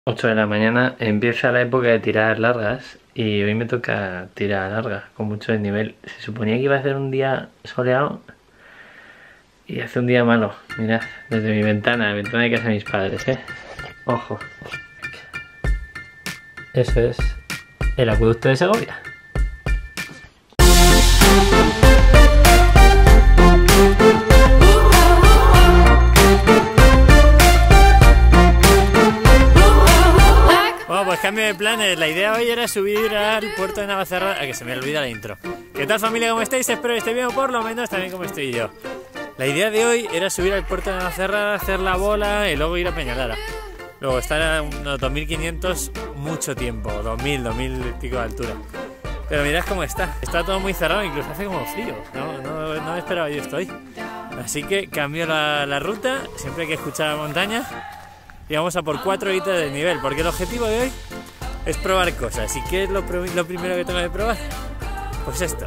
8 de la mañana empieza la época de tiradas largas y hoy me toca tirada larga con mucho desnivel. Se suponía que iba a ser un día soleado y hace un día malo. Mirad, desde mi ventana, la ventana de casa de mis padres, Ojo. Eso es el acueducto de Segovia. Bueno, pues cambio de planes. La idea hoy era subir al puerto de Navacerrada. Que se me olvida la intro. ¿Qué tal, familia? ¿Cómo estáis? Espero que estéis bien, o por lo menos también como estoy yo. La idea de hoy era subir al puerto de Navacerrada, hacer la bola y luego ir a Peñalara. Luego estar a unos 2500, mucho tiempo, 2000 y pico de altura. Pero mirad cómo está todo muy cerrado, incluso hace como frío. No me esperaba yo esto hoy. Así que cambio la ruta, siempre hay que escuchar la montaña. Y vamos a por 4 horitas de nivel, porque el objetivo de hoy es probar cosas. ¿Y qué es lo primero que tengo que probar? Pues esto.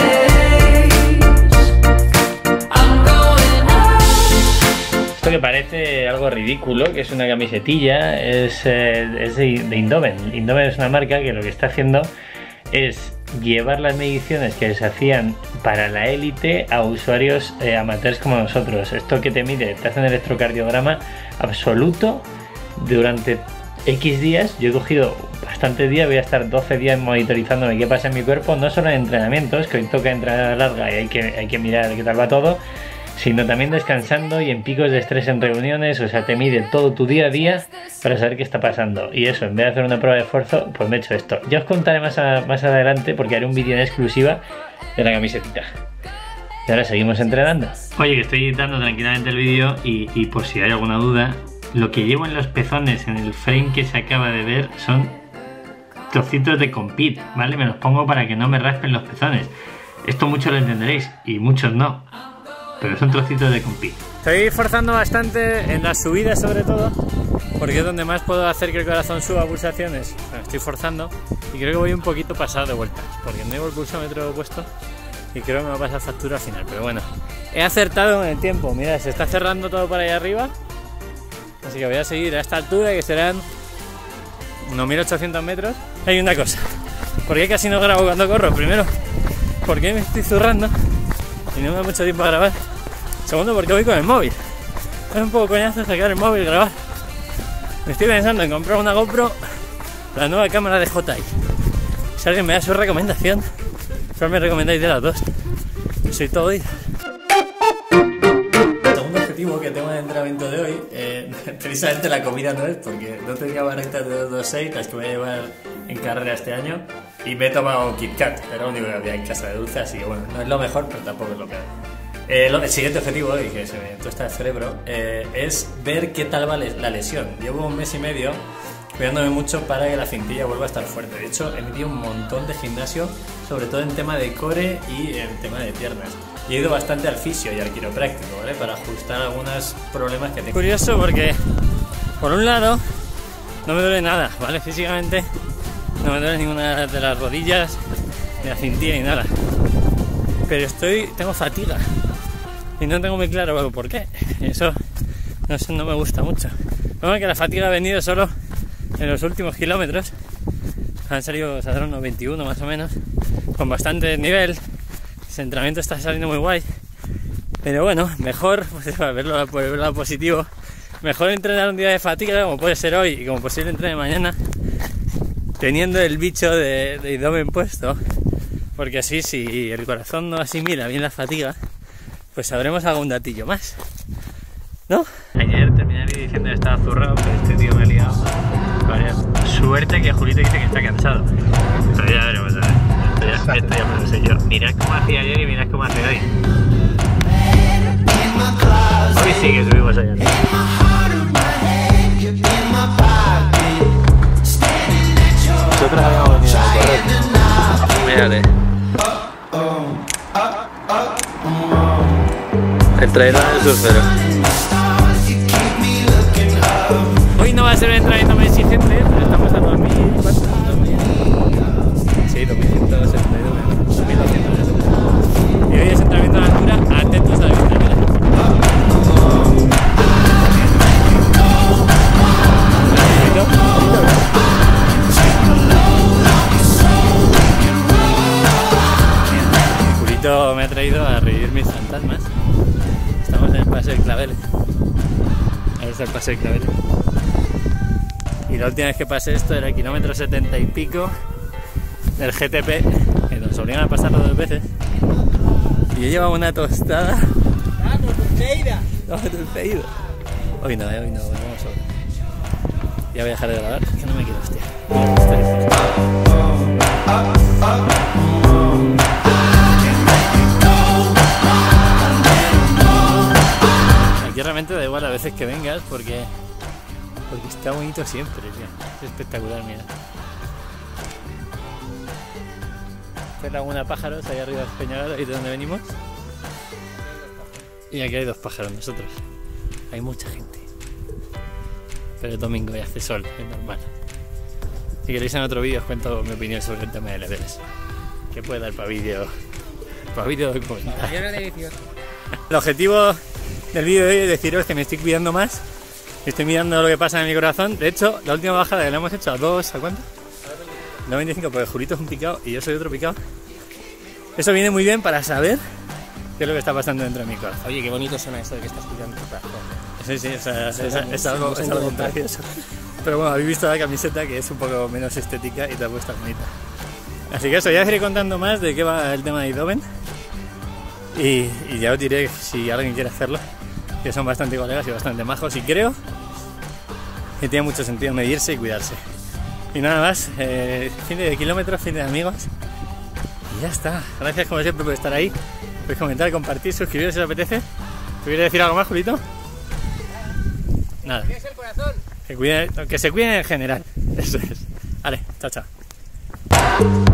Esto que parece algo ridículo, que es una camisetilla, es de Indoven. Indoven es una marca que lo que está haciendo es llevar las mediciones que se hacían para la élite a usuarios amateurs como nosotros. Esto que te mide, te hace un electrocardiograma absoluto durante X días. Yo he cogido bastantes días, voy a estar 12 días monitorizándome qué pasa en mi cuerpo, no solo en entrenamientos, que hoy toca entrenar larga y hay que mirar qué tal va todo, sino también descansando y en picos de estrés en reuniones. O sea, te mide todo tu día a día para saber qué está pasando. Y eso, en vez de hacer una prueba de esfuerzo, pues me he hecho esto. Ya os contaré más adelante, porque haré un vídeo en exclusiva de la camisetita. Y ahora seguimos entrenando. Oye, que estoy editando tranquilamente el vídeo y por si hay alguna duda, lo que llevo en los pezones en el frame que se acaba de ver son trocitos de Compete, ¿vale? Me los pongo para que no me raspen los pezones. Esto muchos lo entenderéis y muchos no, pero son trocitos de Compete. Estoy forzando bastante en las subidas, sobre todo, porque es donde más puedo hacer que el corazón suba pulsaciones. O sea, estoy forzando y creo que voy un poquito pasado de vueltas, porque no llevo el pulsómetro puesto y creo que me va a pasar factura al final. Pero bueno, he acertado con el tiempo. Mira, se está cerrando todo por ahí arriba, así que voy a seguir a esta altura, que serán unos 1800 metros. Hay una cosa, ¿por qué casi no grabo cuando corro? Primero, porque me estoy zurrando y no me da mucho tiempo a grabar. Segundo, porque voy con el móvil. Es un poco coñazo sacar el móvil y grabar. Me estoy pensando en comprar una GoPro, la nueva cámara de JI. Si alguien me da su recomendación, ¿cuál me recomendáis de las dos? Soy todo oído. El segundo objetivo que tengo en el entrenamiento de hoy, precisamente la comida no es, porque no tenía barritas de 226, las que voy a llevar en carrera este año. Y me he tomado Kit Kat, era lo único que había en casa de dulce, así que bueno, no es lo mejor, pero tampoco es lo peor. El siguiente objetivo hoy, que se me tuesta el cerebro, es ver qué tal va la lesión. Llevo un mes y medio cuidándome mucho para que la cintilla vuelva a estar fuerte. De hecho, he metido un montón de gimnasio, sobre todo en tema de core y en tema de piernas. Y he ido bastante al fisio y al quiropráctico, ¿vale? Para ajustar algunos problemas que tengo. Curioso porque, por un lado, no me duele nada, ¿vale? Físicamente no me duele ninguna de las rodillas, ni la cintilla, ni nada. Pero tengo fatiga y no tengo muy claro por qué. Eso no me gusta mucho. Bueno, que la fatiga ha venido solo en los últimos kilómetros. Saldrán unos 21 más o menos, con bastante nivel. Ese entrenamiento está saliendo muy guay. Pero bueno, mejor, pues, por el lado positivo, mejor entrenar un día de fatiga, como puede ser hoy y como posible entrenar mañana, teniendo el bicho de Indoven puesto, porque así, si el corazón no asimila bien la fatiga, pues sabremos algún datillo más, ¿no? Ayer terminé el vídeo diciendo que estaba zurrado, pero este tío me ha liado. Vaya, suerte que Julito dice que está cansado. Pero ya veremos, ¿sabes? Esto ya me lo sé yo. Mirad cómo hacía ayer y mirad cómo hace hoy. Hoy sí que subimos allá. Nosotros habíamos venido a correr. Mírale. El trailer del surfero. Hoy no va a ser un entrenamiento muy exigente, pero estamos a 2000. ¿Cuánto? 2000. Sí, 2172, 2200. Y hoy es entrenamiento de altura, atentos a la vista, mira. Claveles. Ahí está el paseo de Claveles. Y la última vez que pasé esto era el kilómetro 70 y pico del GTP, que nos obligan a pasarlo 2 veces. Y yo llevaba una tostada. ¡Vamos, Dulceida! ¡Vamos, Dulceida! Hoy no, vamos ahora. Ya voy a dejar de grabar, que no me quiero hostiar. Aquí realmente da igual a veces que vengas porque está bonito siempre, tío. Es espectacular, mira. Esta es Laguna Pájaros, ahí arriba es Peñagal, ahí de donde venimos. Y aquí hay 2 pájaros nosotros. Hay mucha gente. Pero es domingo y hace sol, es normal. Si queréis en otro vídeo os cuento mi opinión sobre el tema del Everest, que puede dar para vídeo documental. El objetivo del vídeo de hoy es deciros que me estoy cuidando más. Estoy mirando lo que pasa en mi corazón. De hecho, la última bajada que la hemos hecho a 2, ¿a cuánto? 2.25, porque Julito es un picado y yo soy otro picado. Eso viene muy bien para saber qué es lo que está pasando dentro de mi corazón. Oye, qué bonito suena eso de que estás cuidando tu corazón. Sí, o sea, es algo precioso. Pero bueno, habéis visto la camiseta que es un poco menos estética y te ha puesto bonita. Así que eso, ya os iré contando más de qué va el tema de Eindhoven. Y ya os diré si alguien quiere hacerlo, que son bastante colegas y bastante majos. Y creo que tiene mucho sentido medirse y cuidarse. Y nada más, fin de kilómetros, fin de amigos. Y ya está. Gracias como siempre por estar ahí. Podéis comentar, compartir, suscribiros si os apetece. ¿Te quieres decir algo más, Julito? Nada. Que se cuiden en general. Eso es. Vale, chao, chao.